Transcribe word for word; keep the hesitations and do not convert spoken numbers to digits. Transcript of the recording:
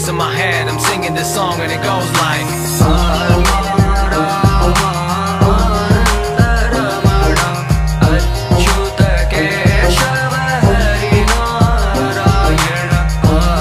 in my head, I'm singing this song and it goes like